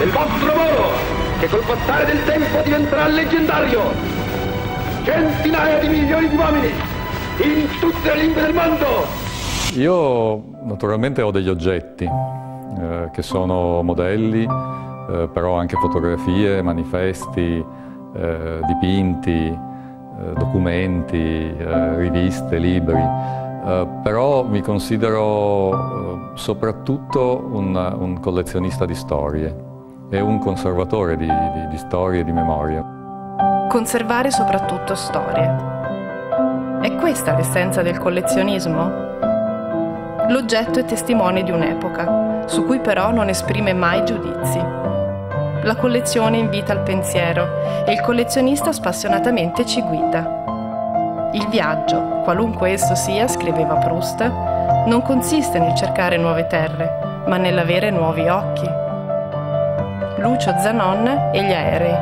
del vostro lavoro, che col passare del tempo diventerà leggendario. Centinaia di milioni di uomini in tutte le lingue del mondo. Io naturalmente ho degli oggetti che sono modelli, però anche fotografie, manifesti, dipinti, documenti, riviste, libri, però mi considero soprattutto un collezionista di storie e un conservatore di storie e di memoria. Conservare soprattutto storie. È questa l'essenza del collezionismo? L'oggetto è testimone di un'epoca, su cui però non esprime mai giudizi. La collezione invita al pensiero e il collezionista spassionatamente ci guida. Il viaggio, qualunque esso sia, scriveva Proust, non consiste nel cercare nuove terre, ma nell'avere nuovi occhi. Lucio Zanon e gli aerei.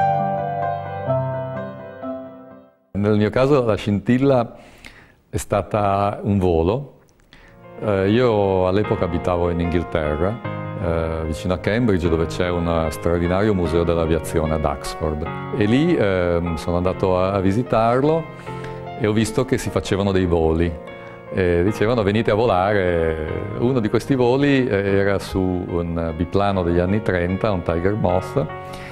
Nel mio caso la scintilla è stata un volo. Io all'epoca abitavo in Inghilterra, vicino a Cambridge, dove c'è uno straordinario museo dell'aviazione ad Oxford. E lì sono andato a visitarlo e ho visto che si facevano dei voli. Dicevano venite a volare. Uno di questi voli era su un biplano degli anni 30, un Tiger Moth,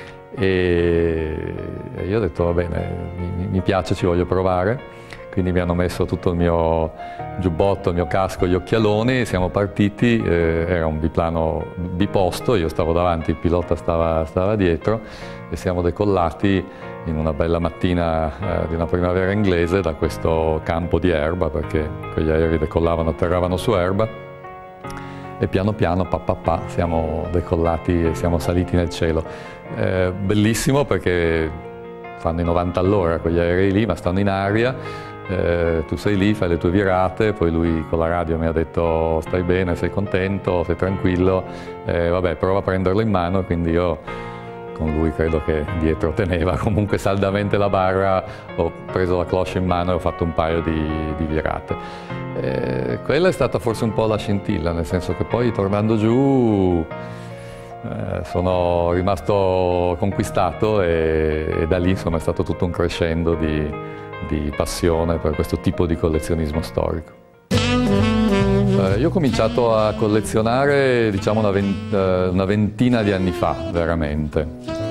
e io ho detto va bene, mi piace, ci voglio provare. Quindi mi hanno messo tutto il mio giubbotto, il mio casco, gli occhialoni, siamo partiti, era un biplano biposto, io stavo davanti, il pilota stava dietro e siamo decollati in una bella mattina di una primavera inglese da questo campo di erba, perché quegli aerei decollavano, atterravano su erba, e piano piano, siamo decollati e siamo saliti nel cielo. Bellissimo perché fanno i 90 all'ora quegli aerei lì, ma stanno in aria. Tu sei lì, fai le tue virate, poi lui con la radio mi ha detto stai bene, sei contento, sei tranquillo, vabbè, prova a prenderlo in mano, e quindi io con lui credo che dietro teneva comunque saldamente la barra, ho preso la cloche in mano e ho fatto un paio di virate. Quella è stata forse un po' la scintilla, nel senso che poi tornando giù sono rimasto conquistato e da lì insomma è stato tutto un crescendo di passione per questo tipo di collezionismo storico. Io ho cominciato a collezionare diciamo una ventina di anni fa, veramente,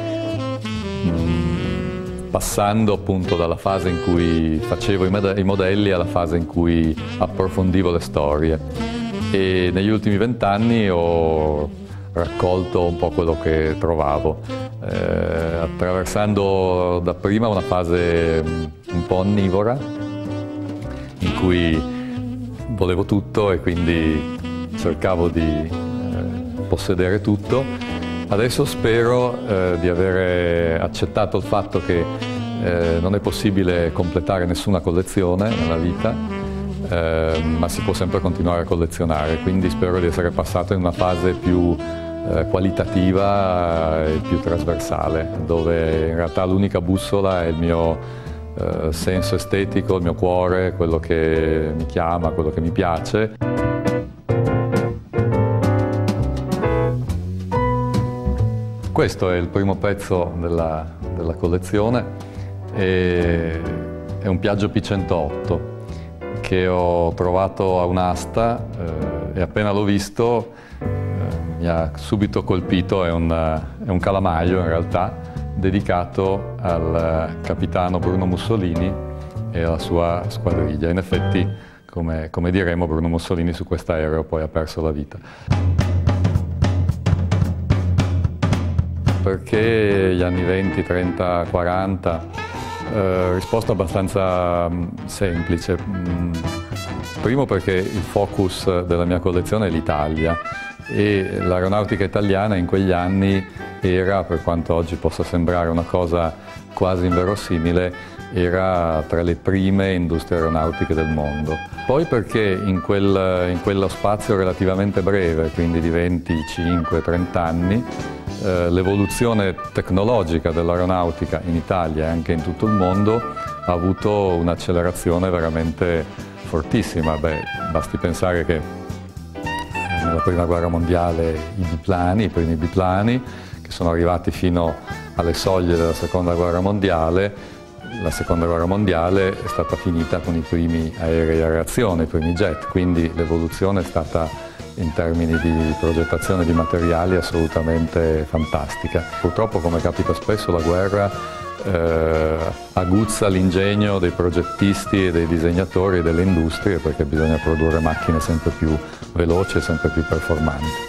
passando appunto dalla fase in cui facevo i modelli alla fase in cui approfondivo le storie, e negli ultimi 20 anni ho raccolto un po' quello che trovavo, attraversando dapprima una fase un po' onnivora in cui volevo tutto e quindi cercavo di possedere tutto. Adesso spero di avere accettato il fatto che non è possibile completare nessuna collezione nella vita, ma si può sempre continuare a collezionare, quindi spero di essere passato in una fase più qualitativa e più trasversale, dove in realtà l'unica bussola è il mio senso estetico, il mio cuore, quello che mi chiama, quello che mi piace. Questo è il primo pezzo della collezione, è un Piaggio P108 che ho trovato a un'asta e appena l'ho visto mi ha subito colpito. È un calamaio in realtà, dedicato al capitano Bruno Mussolini e alla sua squadriglia. In effetti, come diremo, Bruno Mussolini su quest'aereo poi ha perso la vita. Perché gli anni 20, 30, 40? Risposta abbastanza semplice. Primo perché il focus della mia collezione è l'Italia e l'aeronautica italiana in quegli anni era, per quanto oggi possa sembrare una cosa quasi inverosimile, era tra le prime industrie aeronautiche del mondo. Poi perché in quello spazio relativamente breve, quindi di 25-30 anni, l'evoluzione tecnologica dell'aeronautica in Italia e anche in tutto il mondo ha avuto un'accelerazione veramente fortissima. Basti pensare che nella Prima Guerra Mondiale i primi biplani, che sono arrivati fino alle soglie della Seconda Guerra Mondiale. La Seconda Guerra Mondiale è stata finita con i primi aerei a reazione, i primi jet, quindi l'evoluzione è stata in termini di progettazione di materiali assolutamente fantastica. Purtroppo, come capita spesso, la guerra aguzza l'ingegno dei progettisti e dei disegnatori e delle industrie, perché bisogna produrre macchine sempre più veloci e sempre più performanti.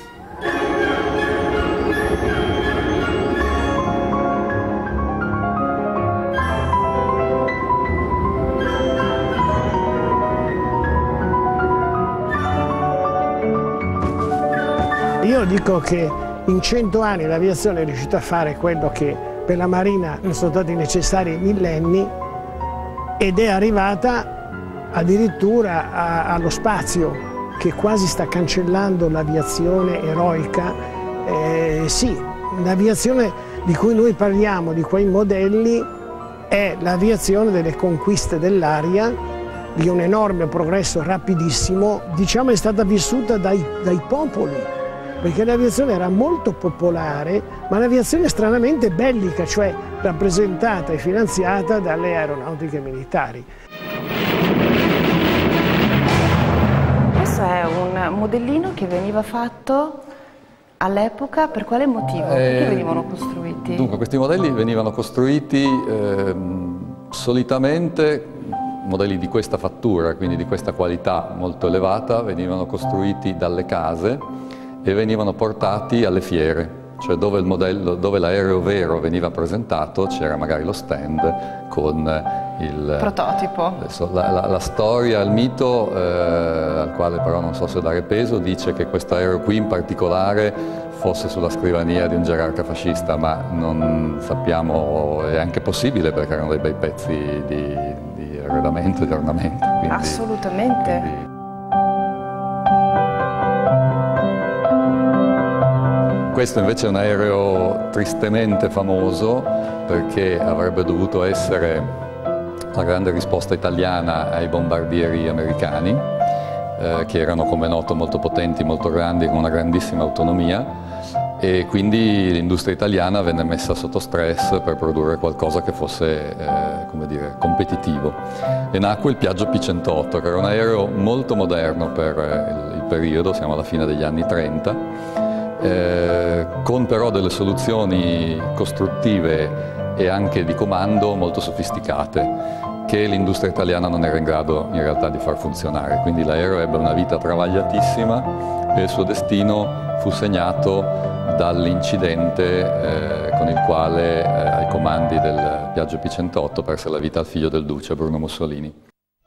Io dico che in 100 anni l'aviazione è riuscita a fare quello che per la Marina non sono stati necessari millenni, ed è arrivata addirittura allo spazio, che quasi sta cancellando l'aviazione eroica. Sì, l'aviazione di cui noi parliamo, di quei modelli, è l'aviazione delle conquiste dell'aria, di un enorme progresso rapidissimo, diciamo è stata vissuta dai popoli, perché l'aviazione era molto popolare, ma l'aviazione stranamente bellica, cioè rappresentata e finanziata dalle aeronautiche militari. Questo è un modellino che veniva fatto all'epoca, per quale motivo? Perché venivano costruiti? Dunque, questi modelli venivano costruiti solitamente, modelli di questa fattura, quindi di questa qualità molto elevata, venivano costruiti dalle case e venivano portati alle fiere, cioè dove l'aereo vero veniva presentato c'era magari lo stand con il prototipo. La storia, il mito, al quale però non so se dare peso, dice che questo aereo qui in particolare fosse sulla scrivania di un gerarca fascista, ma non sappiamo, è anche possibile perché erano dei bei pezzi di arredamento e di ornamento. Quindi, assolutamente. Questo invece è un aereo tristemente famoso perché avrebbe dovuto essere la grande risposta italiana ai bombardieri americani, che erano, come noto, molto potenti, molto grandi, con una grandissima autonomia, e quindi l'industria italiana venne messa sotto stress per produrre qualcosa che fosse come dire, competitivo. E nacque il Piaggio P108, che era un aereo molto moderno per il periodo, siamo alla fine degli anni 30, con però delle soluzioni costruttive e anche di comando molto sofisticate, che l'industria italiana non era in grado in realtà di far funzionare. Quindi l'aereo ebbe una vita travagliatissima e il suo destino fu segnato dall'incidente con il quale ai comandi del Piaggio P108 perse la vita il figlio del duce, Bruno Mussolini.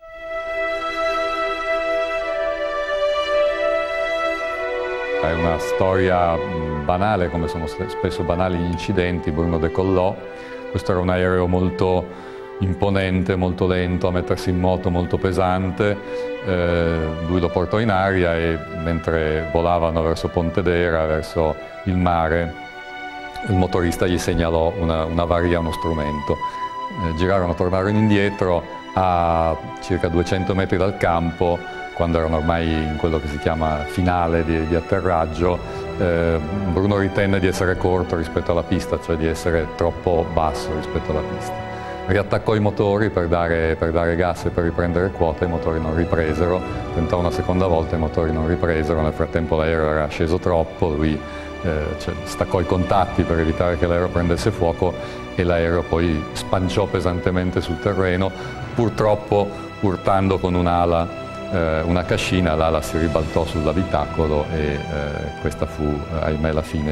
È una storia banale, come sono spesso banali gli incidenti. Bruno decollò, questo era un aereo molto imponente, molto lento, a mettersi in moto, molto pesante. Lui lo portò in aria e mentre volavano verso Pontedera, verso il mare, il motorista gli segnalò un'avaria a uno strumento. Girarono, tornarono indietro a circa 200 metri dal campo. Quando erano ormai in quello che si chiama finale di atterraggio, Bruno ritenne di essere corto rispetto alla pista, cioè di essere troppo basso rispetto alla pista. Riattaccò i motori per dare gas e per riprendere quota, i motori non ripresero, tentò una seconda volta, i motori non ripresero, nel frattempo l'aereo era sceso troppo, lui staccò i contatti per evitare che l'aereo prendesse fuoco e l'aereo poi spanciò pesantemente sul terreno, purtroppo urtando con un'ala una cascina, l'ala si ribaltò sull'abitacolo e questa fu, ahimè, la fine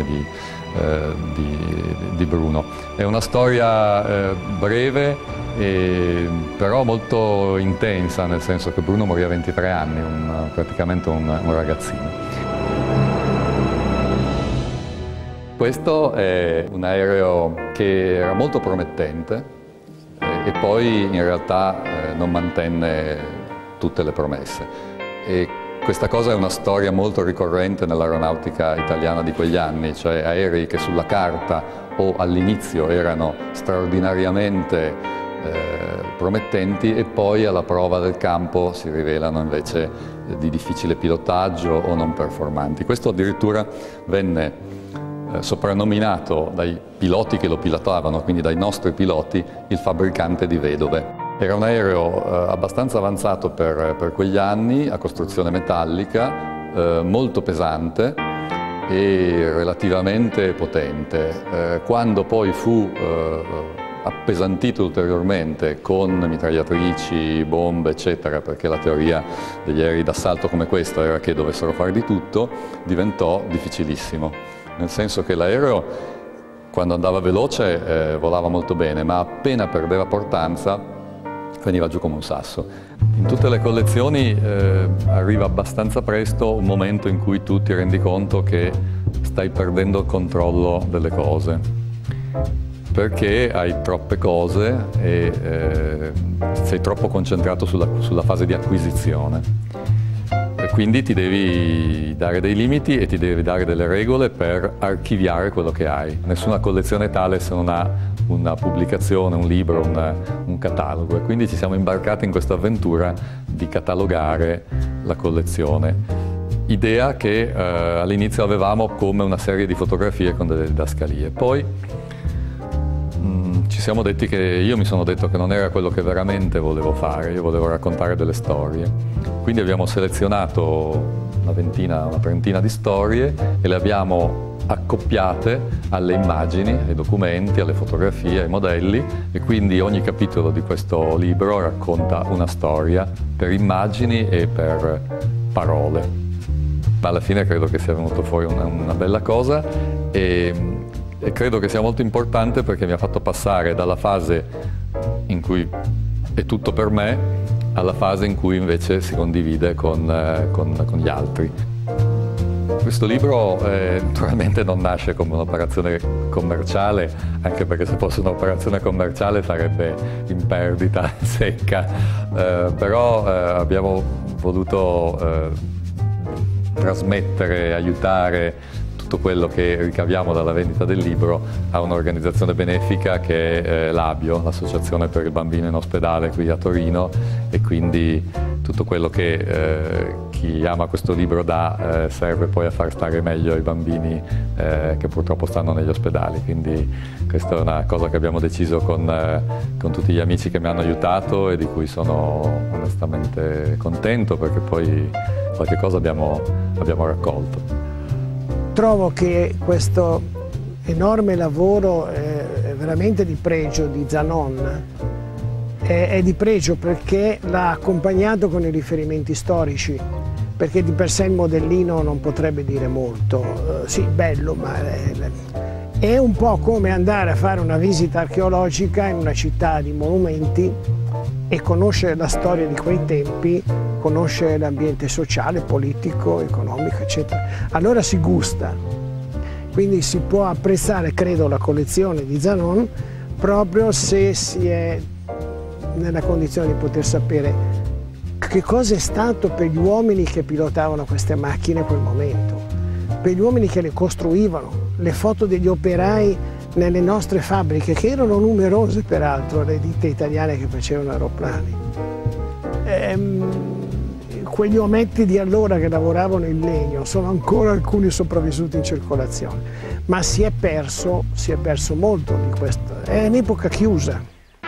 di Bruno. È una storia breve, però molto intensa, nel senso che Bruno morì a 23 anni, praticamente un ragazzino. Questo è un aereo che era molto promettente e poi in realtà non mantenne tutte le promesse. E questa cosa è una storia molto ricorrente nell'aeronautica italiana di quegli anni, cioè aerei che sulla carta o all'inizio erano straordinariamente promettenti e poi alla prova del campo si rivelano invece di difficile pilotaggio o non performanti. Questo addirittura venne soprannominato dai piloti che lo pilotavano, quindi dai nostri piloti, il fabbricante di vedove. Era un aereo abbastanza avanzato per quegli anni, a costruzione metallica, molto pesante e relativamente potente. Quando poi fu appesantito ulteriormente con mitragliatrici, bombe, eccetera, perché la teoria degli aerei d'assalto come questo era che dovessero fare di tutto, diventò difficilissimo. Nel senso che l'aereo, quando andava veloce, volava molto bene, ma appena perdeva portanza, veniva giù come un sasso. In tutte le collezioni arriva abbastanza presto un momento in cui tu ti rendi conto che stai perdendo il controllo delle cose, perché hai troppe cose e sei troppo concentrato sulla fase di acquisizione. E quindi ti devi dare dei limiti e ti devi dare delle regole per archiviare quello che hai. Nessuna collezione è tale se non ha una pubblicazione, un libro, un catalogo, e quindi ci siamo imbarcati in questa avventura di catalogare la collezione. Idea che all'inizio avevamo come una serie di fotografie con delle didascalie. Poi ci siamo detti io mi sono detto che non era quello che veramente volevo fare, io volevo raccontare delle storie. Quindi abbiamo selezionato una trentina di storie e le abbiamo accoppiate alle immagini, ai documenti, alle fotografie, ai modelli, e quindi ogni capitolo di questo libro racconta una storia per immagini e per parole. Ma alla fine credo che sia venuto fuori una bella cosa e credo che sia molto importante perché mi ha fatto passare dalla fase in cui è tutto per me alla fase in cui invece si condivide con gli altri. Questo libro naturalmente non nasce come un'operazione commerciale, anche perché se fosse un'operazione commerciale sarebbe in perdita secca, però abbiamo voluto trasmettere, aiutare tutto quello che ricaviamo dalla vendita del libro a un'organizzazione benefica che è l'Abio, l'Associazione per il Bambino in Ospedale qui a Torino, e quindi tutto quello che chi ama questo libro dà serve poi a far stare meglio i bambini che purtroppo stanno negli ospedali. Quindi questa è una cosa che abbiamo deciso con tutti gli amici che mi hanno aiutato e di cui sono onestamente contento, perché poi qualche cosa abbiamo raccolto. Trovo che questo enorme lavoro è veramente di pregio di Zanon, è di pregio perché l'ha accompagnato con i riferimenti storici, perché di per sé il modellino non potrebbe dire molto, sì, bello, ma è un po' come andare a fare una visita archeologica in una città di monumenti e conoscere la storia di quei tempi, conoscere l'ambiente sociale, politico, economico, eccetera. Allora si gusta, quindi si può apprezzare, credo, la collezione di Zanon proprio se si è nella condizione di poter sapere che cosa è stato per gli uomini che pilotavano queste macchine in quel momento, per gli uomini che le costruivano, le foto degli operai nelle nostre fabbriche, che erano numerose peraltro, le ditte italiane che facevano aeroplani. Quegli ometti di allora che lavoravano in legno, sono ancora alcuni sopravvissuti in circolazione, ma si è perso molto di questo. È un'epoca chiusa.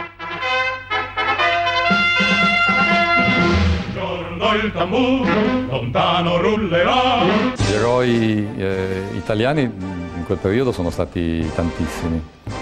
Giorno il tamburo, lontano rullerà. Gli eroi italiani in quel periodo sono stati tantissimi.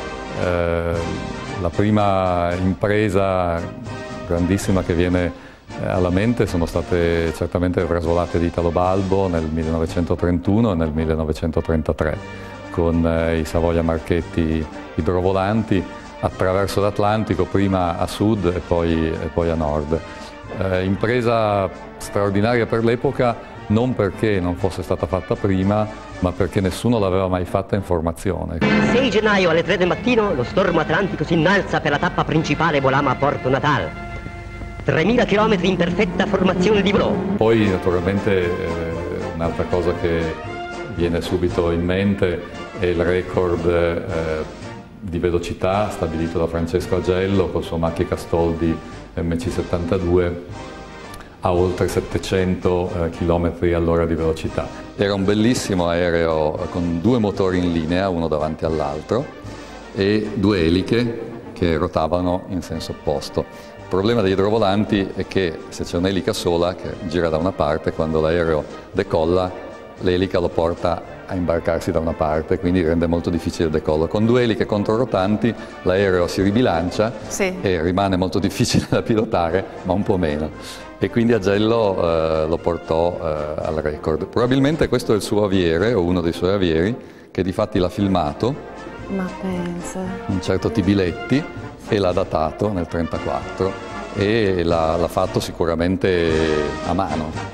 La prima impresa grandissima che viene alla mente sono state certamente le trasvolate di Italo Balbo nel 1931 e nel 1933 con i Savoia Marchetti idrovolanti attraverso l'Atlantico, prima a sud e poi a nord. Impresa straordinaria per l'epoca, non perché non fosse stata fatta prima, ma perché nessuno l'aveva mai fatta in formazione. 6 gennaio alle 3 del mattino lo stormo atlantico si innalza per la tappa principale Bolama a Porto Natal. 3.000 chilometri in perfetta formazione di volo. Poi naturalmente un'altra cosa che viene subito in mente è il record di velocità stabilito da Francesco Agello col suo Macchi Castoldi MC72 a oltre 700 km all'ora di velocità. Era un bellissimo aereo con 2 motori in linea, uno davanti all'altro, e 2 eliche che rotavano in senso opposto. Il problema degli idrovolanti è che se c'è un'elica sola che gira da una parte, quando l'aereo decolla l'elica lo porta a imbarcarsi da una parte, quindi rende molto difficile il decollo. Con 2 eliche controrotanti l'aereo si ribilancia e rimane molto difficile da pilotare, ma un po' meno. E quindi Agello lo portò al record. Probabilmente questo è il suo aviere, o uno dei suoi avieri, che difatti l'ha filmato. Ma pensa. Un certo Tibiletti, e l'ha datato nel 1934 e l'ha fatto sicuramente a mano.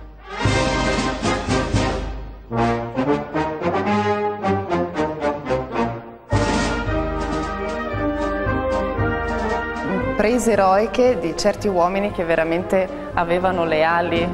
Prese eroiche di certi uomini che veramente avevano le ali.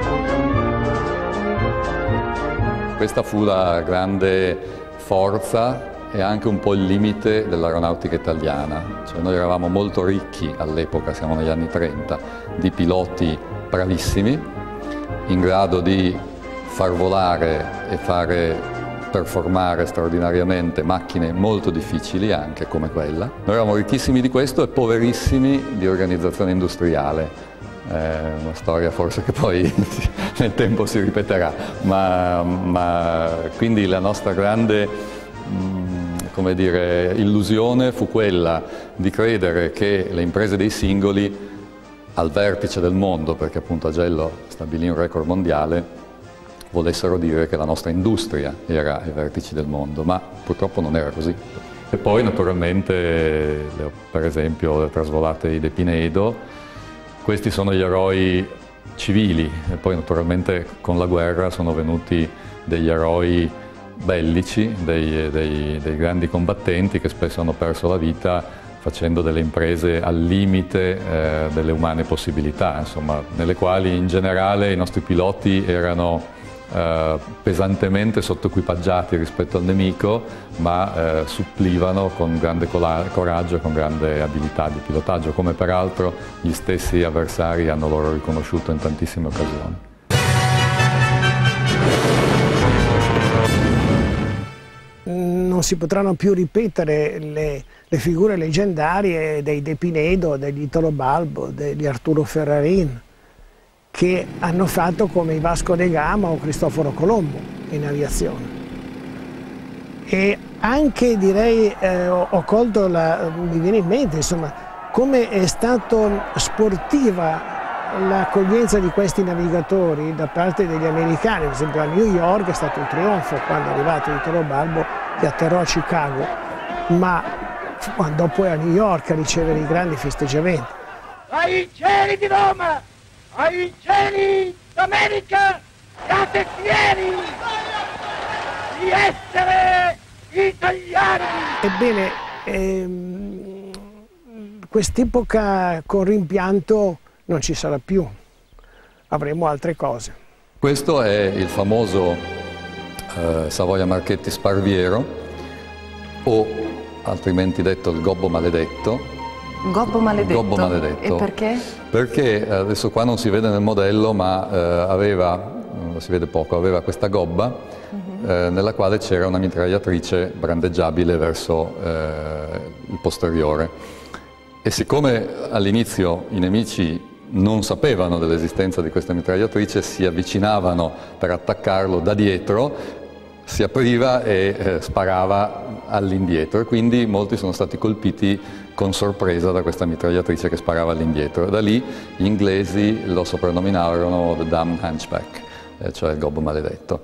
Questa fu la grande forza e anche un po' il limite dell'aeronautica italiana. Cioè, noi eravamo molto ricchi all'epoca, siamo negli anni 30, di piloti bravissimi, in grado di far volare e fare performare straordinariamente macchine molto difficili anche come quella. Noi eravamo ricchissimi di questo e poverissimi di organizzazione industriale. Una storia forse che poi nel tempo si ripeterà, ma quindi la nostra grande come dire, illusione fu quella di credere che le imprese dei singoli al vertice del mondo, perché appunto Agello stabilì un record mondiale, volessero dire che la nostra industria era ai vertici del mondo, ma purtroppo non era così. E poi naturalmente, per esempio, le trasvolate di De Pinedo, questi sono gli eroi civili, e poi naturalmente con la guerra sono venuti degli eroi bellici, dei grandi combattenti che spesso hanno perso la vita facendo delle imprese al limite delle umane possibilità, insomma, nelle quali in generale i nostri piloti erano pesantemente sottoequipaggiati rispetto al nemico, ma supplivano con grande coraggio e con grande abilità di pilotaggio, come peraltro gli stessi avversari hanno loro riconosciuto in tantissime occasioni. Non si potranno più ripetere le figure leggendarie dei De Pinedo, degli Italo Balbo, degli Arturo Ferrarin, che hanno fatto come i Vasco da Gama o Cristoforo Colombo in aviazione. E anche direi, ho colto mi viene in mente, insomma, come è stato sportiva l'accoglienza di questi navigatori da parte degli americani. Per esempio a New York è stato un trionfo quando è arrivato Italo Balbo, che atterrò a Chicago, ma andò poi a New York a ricevere i grandi festeggiamenti. Ai cieli di Roma, ai cieli d'America, siate fieri di essere italiani! Ebbene, quest'epoca con rimpianto non ci sarà più, avremo altre cose. Questo è il famoso Savoia Marchetti Sparviero, o altrimenti detto il Gobbo Maledetto. Gobbo Maledetto? Gobbo Maledetto. E perché? Perché adesso qua non si vede nel modello, ma si vede poco, aveva questa gobba nella quale c'era una mitragliatrice brandeggiabile verso il posteriore. E siccome all'inizio i nemici non sapevano dell'esistenza di questa mitragliatrice, si avvicinavano per attaccarlo da dietro, si apriva e sparava all'indietro, e quindi molti sono stati colpiti con sorpresa da questa mitragliatrice che sparava all'indietro. Da lì gli inglesi lo soprannominarono The Damned Hunchback, cioè il gobbo maledetto.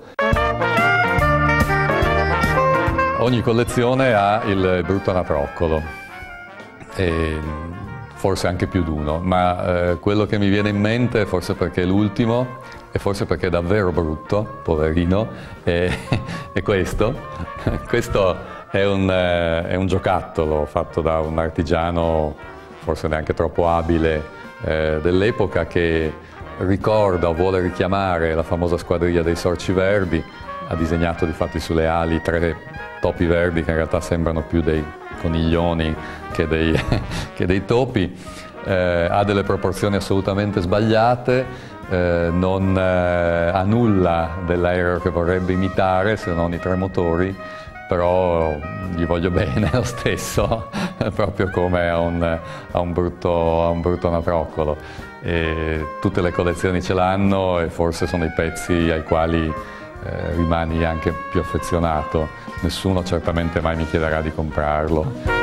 Ogni collezione ha il brutto anatroccolo, e forse anche più di uno, ma quello che mi viene in mente, forse perché è l'ultimo e forse perché è davvero brutto, poverino, è questo. Questo è un giocattolo fatto da un artigiano forse neanche troppo abile dell'epoca, che ricorda o vuole richiamare la famosa squadriglia dei Sorci Verdi. Ha disegnato difatti sulle ali 3 topi verdi che in realtà sembrano più dei coniglioni che dei topi. ha delle proporzioni assolutamente sbagliate, non ha nulla dell'aereo che vorrebbe imitare, se non i tre motori, però gli voglio bene lo stesso, proprio come a un brutto anatroccolo. E tutte le collezioni ce l'hanno e forse sono i pezzi ai quali rimani anche più affezionato. Nessuno certamente mai mi chiederà di comprarlo.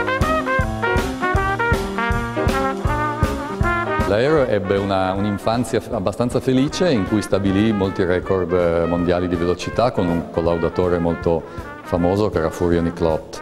L'aereo ebbe un'infanzia abbastanza felice in cui stabilì molti record mondiali di velocità con un collaudatore molto famoso che era Furio Niclot.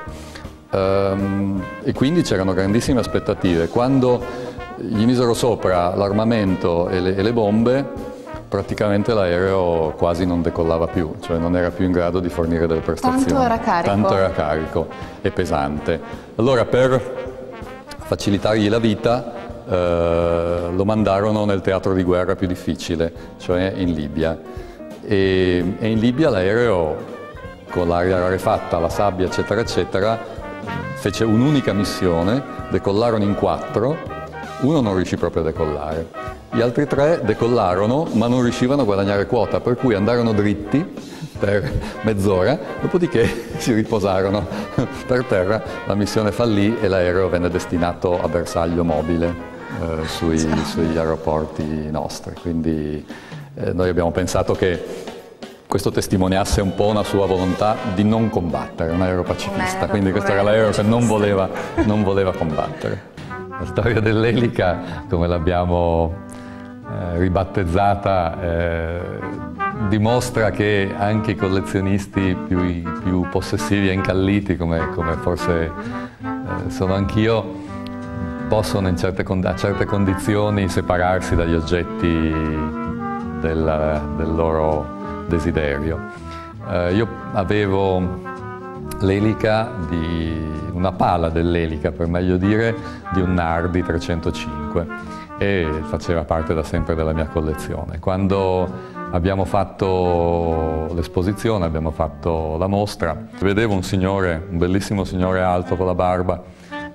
E quindi c'erano grandissime aspettative. Quando gli misero sopra l'armamento e le bombe, praticamente l'aereo quasi non decollava più, cioè non era più in grado di fornire delle prestazioni. Tanto era carico. Tanto era carico e pesante. Allora, per facilitargli la vita, lo mandarono nel teatro di guerra più difficile, cioè in Libia. E in Libia l'aereo, con l'aria rarefatta, la sabbia, eccetera, eccetera, fece un'unica missione, decollarono in 4, uno non riuscì proprio a decollare. Gli altri 3 decollarono, ma non riuscivano a guadagnare quota, per cui andarono dritti per mezz'ora, dopodiché si riposarono per terra, la missione fallì e l'aereo venne destinato a bersaglio mobile sugli aeroporti nostri. Quindi noi abbiamo pensato che questo testimoniasse un po' una sua volontà di non combattere, un aereo pacifista, quindi questo era l'aereo che non voleva combattere. La storia dell'elica, come l'abbiamo ribattezzata, dimostra che anche i collezionisti più possessivi e incalliti, come forse sono anch'io, possono a certe condizioni separarsi dagli oggetti del loro desiderio. Io avevo l'elica, una pala dell'elica per meglio dire, di un Nardi 305 e faceva parte da sempre della mia collezione. Quando abbiamo fatto l'esposizione, abbiamo fatto la mostra, vedevo un bellissimo signore alto con la barba,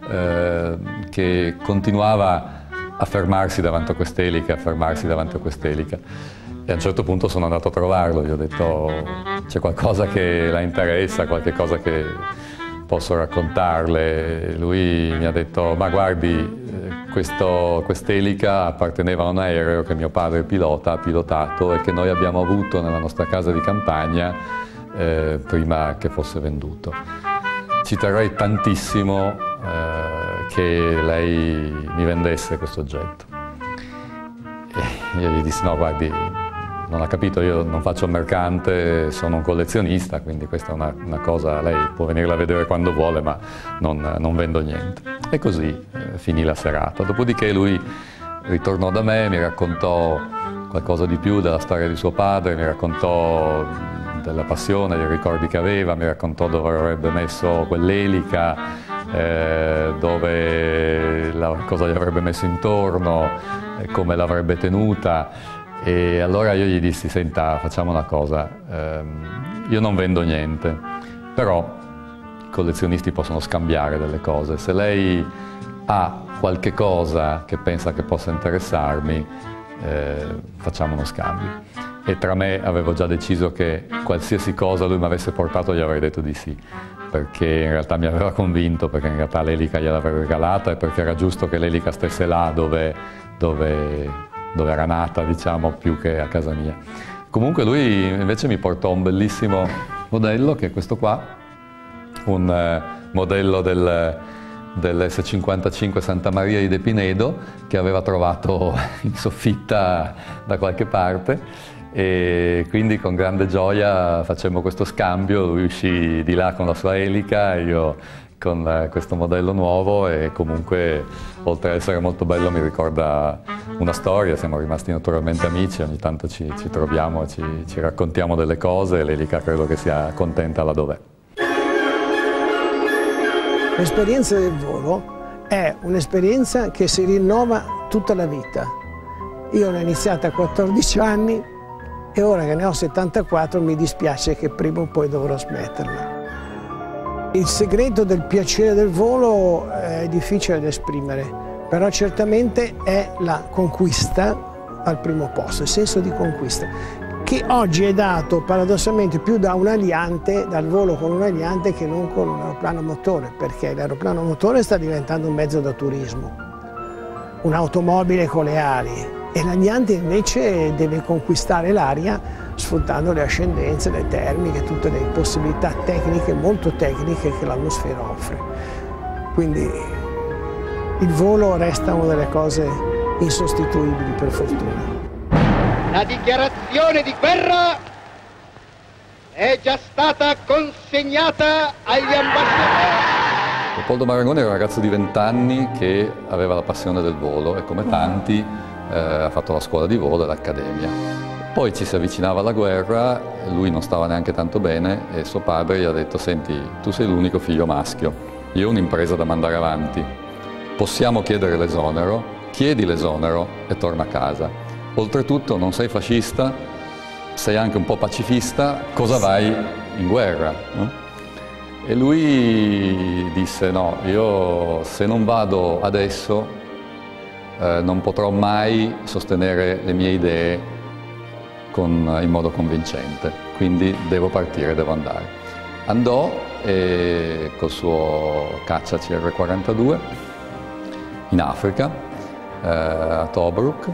che continuava a fermarsi davanti a quest'elica, e a un certo punto sono andato a trovarlo, gli ho detto: c'è qualcosa che la interessa, qualche cosa che posso raccontarle? Lui mi ha detto: ma guardi, quest'elica apparteneva a un aereo che mio padre ha pilotato e che noi abbiamo avuto nella nostra casa di campagna prima che fosse venduto. Ci terrei tantissimo che lei mi vendesse questo oggetto. E io gli dissi: no, guardi, non ha capito, io non faccio il mercante, sono un collezionista, quindi questa è una cosa, lei può venirla a vedere quando vuole, ma non vendo niente. E così finì la serata. Dopodiché lui ritornò da me, mi raccontò qualcosa di più della storia di suo padre, mi raccontò della passione, dei ricordi che aveva, mi raccontò dove avrebbe messo quell'elica, cosa gli avrebbe messo intorno, come l'avrebbe tenuta. E allora io gli dissi: senta, facciamo una cosa, io non vendo niente, però i collezionisti possono scambiare delle cose. Se lei ha qualche cosa che pensa che possa interessarmi, facciamo uno scambio. E tra me avevo già deciso che qualsiasi cosa lui mi avesse portato gli avrei detto di sì, perché in realtà mi aveva convinto, perché in realtà l'elica gliel'avevo regalata e perché era giusto che l'elica stesse là dove era nata, diciamo, più che a casa mia. Comunque lui invece mi portò un bellissimo modello, che è questo qua, un modello dell'S55 Santa Maria di De Pinedo, che aveva trovato in soffitta da qualche parte, e quindi con grande gioia facemmo questo scambio. Lui uscì di là con la sua elica, io con questo modello nuovo, e comunque oltre ad essere molto bello mi ricorda una storia. Siamo rimasti naturalmente amici, ogni tanto ci troviamo, ci raccontiamo delle cose, e l'elica credo che sia contenta là dov'è. L'esperienza del volo è un'esperienza che si rinnova tutta la vita. Io l'ho iniziata a 14 anni e ora che ne ho 74 mi dispiace che prima o poi dovrò smetterla. Il segreto del piacere del volo è difficile da esprimere, però certamente è la conquista al primo posto, il senso di conquista, che oggi è dato paradossalmente più da un aliante, dal volo con un aliante, che non con un aeroplano motore, perché l'aeroplano motore sta diventando un mezzo da turismo, un'automobile con le ali, e l'aliante invece deve conquistare l'aria sfruttando le ascendenze, le termiche, tutte le possibilità tecniche, molto tecniche, che l'atmosfera offre. Quindi il volo resta una delle cose insostituibili, per fortuna. La dichiarazione di guerra è già stata consegnata agli ambasciatori. Leopoldo Marangoni era un ragazzo di 20 anni che aveva la passione del volo e come tanti ha fatto la scuola di volo e l'accademia. Poi ci si avvicinava alla guerra, lui non stava neanche tanto bene e suo padre gli ha detto: senti, tu sei l'unico figlio maschio, io ho un'impresa da mandare avanti, possiamo chiedere l'esonero, chiedi l'esonero e torna a casa. Oltretutto non sei fascista, sei anche un po' pacifista, cosa vai in guerra? No? E lui disse: no, io se non vado adesso non potrò mai sostenere le mie idee in modo convincente, quindi devo partire, devo andare. Andò col suo caccia CR-42 in Africa, a Tobruk,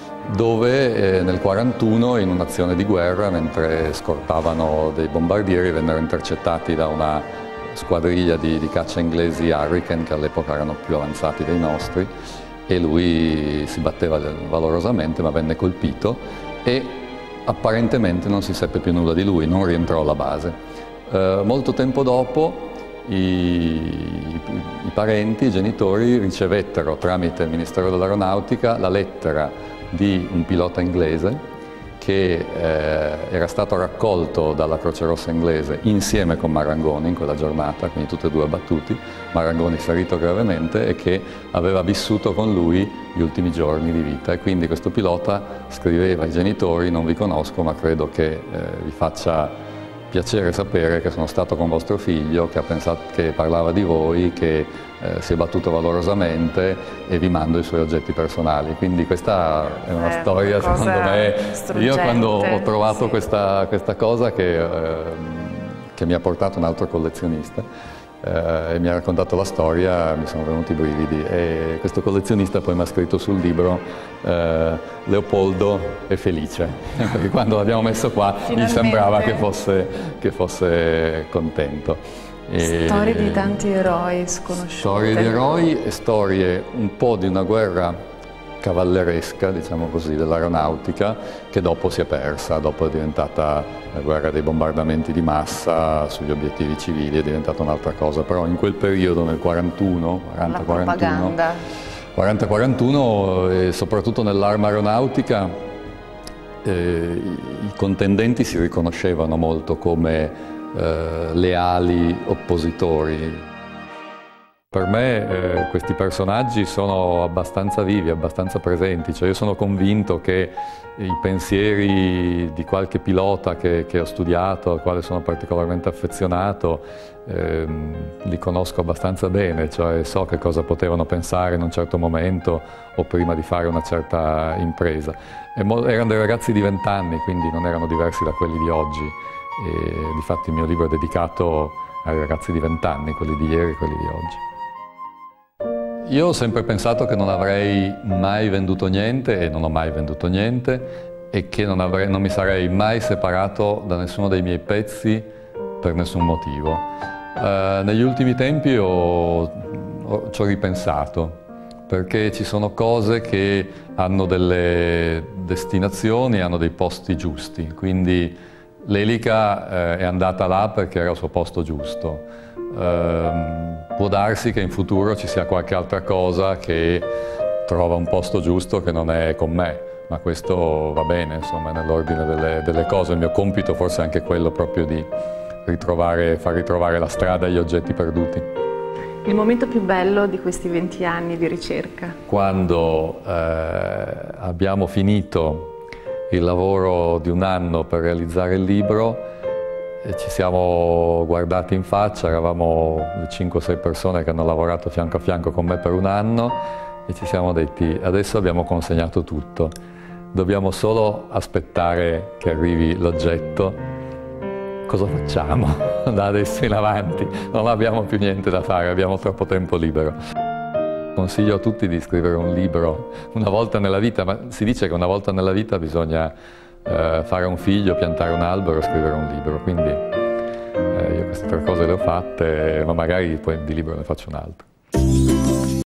dove nel 1941, in un'azione di guerra, mentre scortavano dei bombardieri, vennero intercettati da una squadriglia di caccia inglesi Hurricane, che all'epoca erano più avanzati dei nostri, e lui si batteva valorosamente, ma venne colpito e apparentemente non si seppe più nulla di lui, non rientrò alla base. Molto tempo dopo i parenti, i genitori ricevettero tramite il Ministero dell'Aeronautica la lettera di un pilota inglese che era stato raccolto dalla Croce Rossa inglese insieme con Marangoni in quella giornata, quindi tutti e due abbattuti, Marangoni ferito gravemente, e che aveva vissuto con lui gli ultimi giorni di vita. E quindi questo pilota scriveva ai genitori: non vi conosco, ma credo che vi faccia piacere sapere che sono stato con vostro figlio, che ha pensato, che parlava di voi, che si è battuto valorosamente, e vi mando i suoi oggetti personali. Quindi questa è una storia, secondo me, io quando ho trovato questa cosa che mi ha portato un altro collezionista e mi ha raccontato la storia, mi sono venuti i brividi, e questo collezionista poi mi ha scritto sul libro: Leopoldo è felice, perché quando l'abbiamo messo qua gli sembrava che fosse contento. Storie di tanti eroi sconosciuti. Storie di eroi e storie un po' di una guerra cavalleresca, diciamo così, dell'aeronautica, che dopo si è persa, dopo è diventata la guerra dei bombardamenti di massa sugli obiettivi civili, è diventata un'altra cosa, però in quel periodo, nel 41, 40-41, e soprattutto nell'arma aeronautica, i contendenti si riconoscevano molto come leali oppositori. Per me questi personaggi sono abbastanza vivi, abbastanza presenti, cioè io sono convinto che i pensieri di qualche pilota che ho studiato, al quale sono particolarmente affezionato, li conosco abbastanza bene, cioè so che cosa potevano pensare in un certo momento o prima di fare una certa impresa. Erano dei ragazzi di 20 anni, quindi non erano diversi da quelli di oggi, e difatti il mio libro è dedicato ai ragazzi di 20 anni, quelli di ieri e quelli di oggi. Io ho sempre pensato che non avrei mai venduto niente, e non ho mai venduto niente, e che non mi sarei mai separato da nessuno dei miei pezzi per nessun motivo. Negli ultimi tempi ci ho ripensato, perché ci sono cose che hanno delle destinazioni, hanno dei posti giusti, quindi l'elica è andata là perché era il suo posto giusto. Può darsi che in futuro ci sia qualche altra cosa che trova un posto giusto che non è con me, ma questo va bene, insomma, nell'ordine delle cose. Il mio compito forse è anche quello proprio di far ritrovare la strada agli oggetti perduti. Il momento più bello di questi 20 anni di ricerca? Quando abbiamo finito il lavoro di un anno per realizzare il libro, e ci siamo guardati in faccia, eravamo le 5 o 6 persone che hanno lavorato fianco a fianco con me per un anno, e ci siamo detti: adesso abbiamo consegnato tutto, dobbiamo solo aspettare che arrivi l'oggetto. Cosa facciamo da adesso in avanti? Non abbiamo più niente da fare, abbiamo troppo tempo libero. Consiglio a tutti di scrivere un libro una volta nella vita, ma si dice che una volta nella vita bisogna fare un figlio, piantare un albero, scrivere un libro, quindi io queste 3 cose le ho fatte, ma magari poi di libro ne faccio un altro.